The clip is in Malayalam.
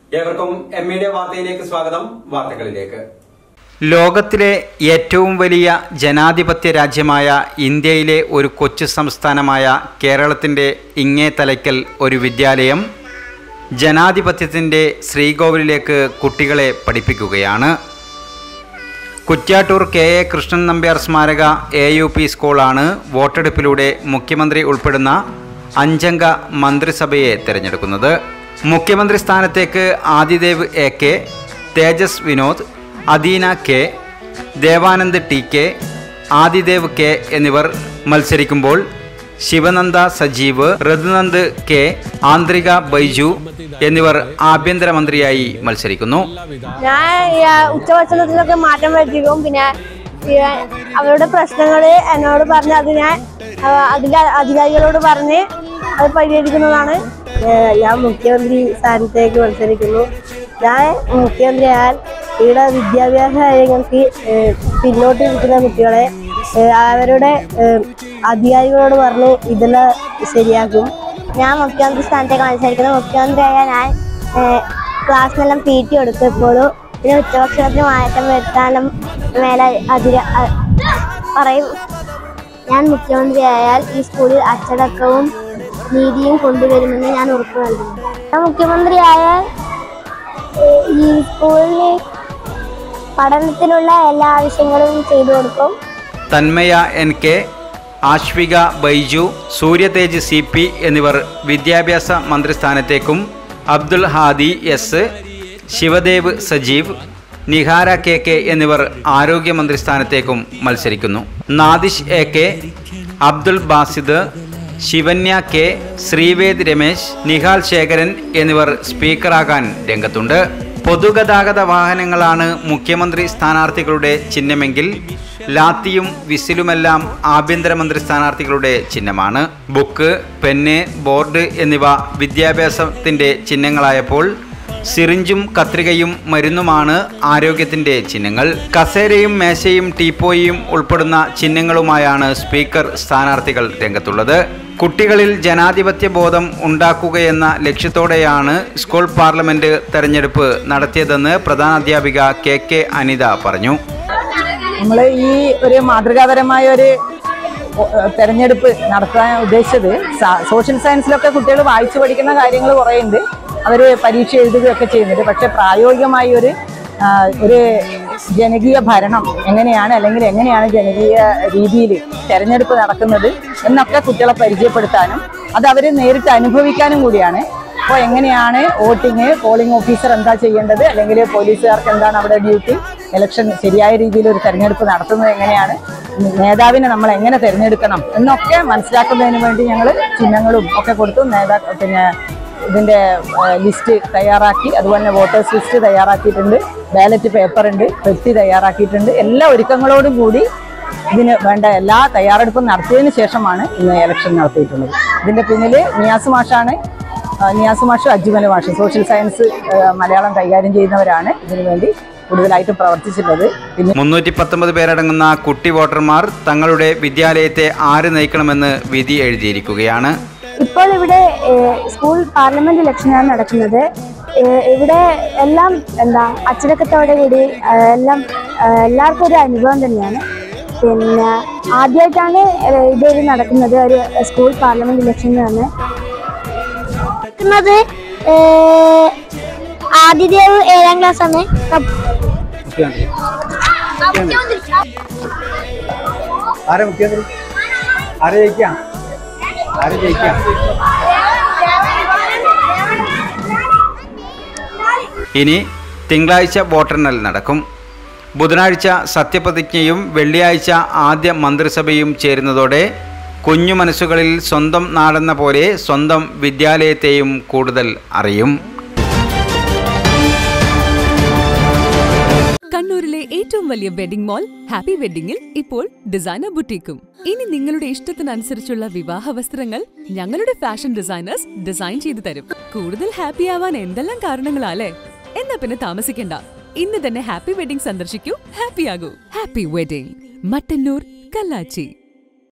ഏവർക്കും മീഡിയ വാർത്തയിലേക്ക് സ്വാഗതം. വാർത്തകളിലേക്ക്. ലോകത്തിലെ ഏറ്റവും വലിയ ജനാധിപത്യ രാജ്യമായ ഇന്ത്യയിലെ ഒരു കൊച്ചു സംസ്ഥാനമായ കേരളത്തിൻ്റെ ഇങ്ങേ തലയ്ക്കൽ ഒരു വിദ്യാലയം ജനാധിപത്യത്തിൻ്റെ ശ്രീകോവിലിലേക്ക് കുട്ടികളെ പഠിപ്പിക്കുകയാണ്. കുറ്റ്യാട്ടൂർ കെ എ കൃഷ്ണൻ നമ്പ്യാർ സ്മാരക AUP സ്കൂളാണ് വോട്ടെടുപ്പിലൂടെ മുഖ്യമന്ത്രി ഉൾപ്പെടുന്ന 5 അംഗ മന്ത്രിസഭയെ തിരഞ്ഞെടുക്കുന്നത്. മുഖ്യമന്ത്രി സ്ഥാനത്തേക്ക് ആദിദേവ് AK, തേജസ് Vinod, Adeena K, Devanand TK, Adidev K എന്നിവർ മത്സരിക്കുമ്പോൾ ശിവനന്ദ സജീവ്, ഋതുനന്ദ് K, ആന്ത്രിക ബൈജു എന്നിവർ ആഭ്യന്തരമന്ത്രിയായി മത്സരിക്കുന്നു. ഞാൻ ഉച്ചഭക്ഷണത്തിലൊക്കെ മാറ്റം വരുത്തിക്കും. പിന്നെ അവരുടെ പ്രശ്നങ്ങൾ എന്നോട് പറഞ്ഞ് അത് ഞാൻ അതിൻ്റെ അധികാരികളോട് പറഞ്ഞ് അത് പരിഹരിക്കുന്നതാണ്. ഞാൻ മുഖ്യമന്ത്രി സ്ഥാനത്തേക്ക് മത്സരിക്കുന്നു. ഞാൻ മുഖ്യമന്ത്രിയായാൽ ഇവിടെ വിദ്യാഭ്യാസ കാര്യങ്ങൾക്ക് പിന്നോട്ട് നിൽക്കുന്ന കുട്ടികളെ അവരുടെ അധികാരികളോട് പറഞ്ഞ് ഇതെല്ലാം ശരിയാക്കും. ഞാൻ മുഖ്യമന്ത്രി സ്ഥാനത്തേക്ക് മത്സരിക്കുന്നു. മുഖ്യമന്ത്രിയായാൽ ഞാൻ ക്ലാസ്സിനെല്ലാം PT എടുക്കുമ്പോഴും പിന്നെ ഉച്ചഭക്ഷണത്തിന് മാറ്റം വരുത്താനും മേലെ പറയും. ഞാൻ മുഖ്യമന്ത്രിയായാൽ ഈ സ്കൂളിൽ അച്ചടക്കവും നീതിയും കൊണ്ടുവരുമെന്ന് ഞാൻ ഉറപ്പു നൽകുന്നു. ഞാൻ മുഖ്യമന്ത്രിയായാൽ ഈ സ്കൂളിൽ പഠനത്തിനുള്ള എല്ലാ ആവശ്യങ്ങളും ചെയ്തു കൊടുക്കും. തന്മയ NK, ആശ്വിക ബൈജു, സൂര്യതേജ് CP എന്നിവർ വിദ്യാഭ്യാസ മന്ത്രിസ്ഥാനത്തേക്കും അബ്ദുൽ ഹാദി S, ശിവദേവ് സജീവ്, നിഹാര KK എന്നിവർ ആരോഗ്യമന്ത്രി സ്ഥാനത്തേക്കും മത്സരിക്കുന്നു. നാദിഷ് AK, അബ്ദുൽ ബാസിദ്, ശിവന്യ K, ശ്രീവേദ് രമേശ്, നിഹാൽ ശേഖരൻ എന്നിവർ സ്പീക്കറാകാൻ രംഗത്തുണ്ട്. പൊതുഗതാഗത വാഹനങ്ങളാണ് മുഖ്യമന്ത്രി സ്ഥാനാർത്ഥികളുടെ ചിഹ്നമെങ്കിൽ ലാത്തിയും വിസിലുമെല്ലാം ആഭ്യന്തരമന്ത്രി സ്ഥാനാർത്ഥികളുടെ ചിഹ്നമാണ്. ബുക്ക്, പെന്ന്, ബോർഡ് എന്നിവ വിദ്യാഭ്യാസത്തിൻ്റെ ചിഹ്നങ്ങളായപ്പോൾ സിറിഞ്ചും കത്രികയും മരുന്നുമാണ് ആരോഗ്യത്തിൻ്റെ ചിഹ്നങ്ങൾ. കസേരയും മേശയും ടീപ്പോയും ഉൾപ്പെടുന്ന ചിഹ്നങ്ങളുമായാണ് സ്പീക്കർ സ്ഥാനാർത്ഥികൾ രംഗത്തുള്ളത്. കുട്ടികളിൽ ജനാധിപത്യ ബോധം ഉണ്ടാക്കുകയെന്ന ലക്ഷ്യത്തോടെയാണ് സ്കൂൾ പാർലമെന്റ് തെരഞ്ഞെടുപ്പ് നടത്തിയതെന്ന് പ്രധാനാധ്യാപിക KK അനിത പറഞ്ഞു. നമ്മൾ ഈ ഒരു മാതൃകാപരമായ ഒരു തെരഞ്ഞെടുപ്പ് നടത്താൻ ഉദ്ദേശിച്ചത് സോഷ്യൽ സയൻസിലൊക്കെ കുട്ടികൾ വായിച്ചു പഠിക്കുന്ന കാര്യങ്ങൾ കുറേ ഉണ്ട്, അവർ പരീക്ഷ എഴുതുകയൊക്കെ ചെയ്യുന്നുണ്ട്. പക്ഷെ പ്രായോഗികമായി ഒരു ജനകീയ ഭരണം എങ്ങനെയാണ്, അല്ലെങ്കിൽ എങ്ങനെയാണ് ജനകീയ രീതിയിൽ തെരഞ്ഞെടുപ്പ് നടക്കുന്നത് എന്നൊക്കെ കുട്ടികളെ പരിചയപ്പെടുത്താനും അത് അവർ നേരിട്ട് അനുഭവിക്കാനും കൂടിയാണ്. അപ്പോൾ എങ്ങനെയാണ് വോട്ടിങ്, പോളിംഗ് ഓഫീസർ എന്താ ചെയ്യേണ്ടത്, അല്ലെങ്കിൽ പോലീസുകാർക്ക് എന്താണ് അവിടെ ഡ്യൂട്ടി, ഇലക്ഷൻ ശരിയായ രീതിയിൽ ഒരു തെരഞ്ഞെടുപ്പ് നടത്തുന്നത് എങ്ങനെയാണ്, നേതാവിനെ നമ്മൾ എങ്ങനെ തിരഞ്ഞെടുക്കണം എന്നൊക്കെ മനസ്സിലാക്കുന്നതിന് വേണ്ടി ഞങ്ങൾ ചിഹ്നങ്ങളും ഒക്കെ കൊടുത്തു. പിന്നെ ഇതിൻ്റെ ലിസ്റ്റ് തയ്യാറാക്കി, അതുപോലെ തന്നെ വോട്ടേഴ്സ് ലിസ്റ്റ് തയ്യാറാക്കിയിട്ടുണ്ട്, ബാലറ്റ് പേപ്പർ ഉണ്ട്, പെട്ടി തയ്യാറാക്കിയിട്ടുണ്ട്. എല്ലാ ഒരുക്കങ്ങളോടും കൂടി ഇതിന് വേണ്ട എല്ലാ തയ്യാറെടുപ്പും നടത്തിയതിന് ശേഷമാണ് ഇന്ന് ഇലക്ഷൻ നടത്തിയിട്ടുള്ളത്. ഇതിൻ്റെ പിന്നിൽ നിയാസ് മാഷും അജ്മൽ മാഷും സോഷ്യൽ സയൻസ് മലയാളം കൈകാര്യം ചെയ്യുന്നവരാണ് ഇതിനു വേണ്ടി കൂടുതലായിട്ട് പ്രവർത്തിച്ചിട്ടുള്ളത്. പിന്നെ 319 പേരടങ്ങുന്ന കുട്ടി വോട്ടർമാർ തങ്ങളുടെ വിദ്യാലയത്തെ ആര് നയിക്കണമെന്ന് വിധി എഴുതിയിരിക്കുകയാണ്. ഇപ്പോൾ ഇവിടെ സ്കൂൾ പാർലമെന്റ് ഇലക്ഷനാണ് നടക്കുന്നത്. ഇവിടെ എല്ലാം അച്ചടക്കത്തോടെ കൂടി എല്ലാവർക്കും ഒരു അനുഭവം തന്നെയാണ്. പിന്നെ ആദ്യമായിട്ടാണ് ഇതൊരു നടക്കുന്നത്, ഒരു സ്കൂൾ പാർലമെന്റ് ഇലക്ഷനാണ് നടക്കുന്നത്. ആദിദേവ് 7ാം ക്ലാസ് ആണ്. ഇനി തിങ്കളാഴ്ച വോട്ടെണ്ണൽ നടക്കും. ബുധനാഴ്ച സത്യപ്രതിജ്ഞയും വെള്ളിയാഴ്ച ആദ്യ മന്ത്രിസഭയും ചേരുന്നതോടെ കുഞ്ഞു മനസ്സുകളിൽ സ്വന്തം നാടെന്ന പോലെ സ്വന്തം വിദ്യാലയത്തെയും കൂടുതൽ അറിയും. കണ്ണൂരിലെ ഏറ്റവും വലിയ വെഡിംഗ് മാൾ ഹാപ്പി വെഡിംഗിൽ ഇപ്പോൾ ഡിസൈനർ ബുട്ടീക്കും. ഇനി നിങ്ങളുടെ ഇഷ്ടത്തിനനുസരിച്ചുള്ള വിവാഹ വസ്ത്രങ്ങൾ ഞങ്ങളുടെ ഫാഷൻ ഡിസൈനേഴ്സ് ഡിസൈൻ ചെയ്തു തരും. കൂടുതൽ ഹാപ്പി ആവാൻ എന്തെല്ലാം കാരണങ്ങളാലേ? എന്നാ പിന്നെ താമസിക്കണ്ട, ഇന്ന് തന്നെ ഹാപ്പി വെഡിംഗ് സന്ദർശിക്കൂ, ഹാപ്പി ആകൂ. Happy wedding, Mattannur, Kallachi.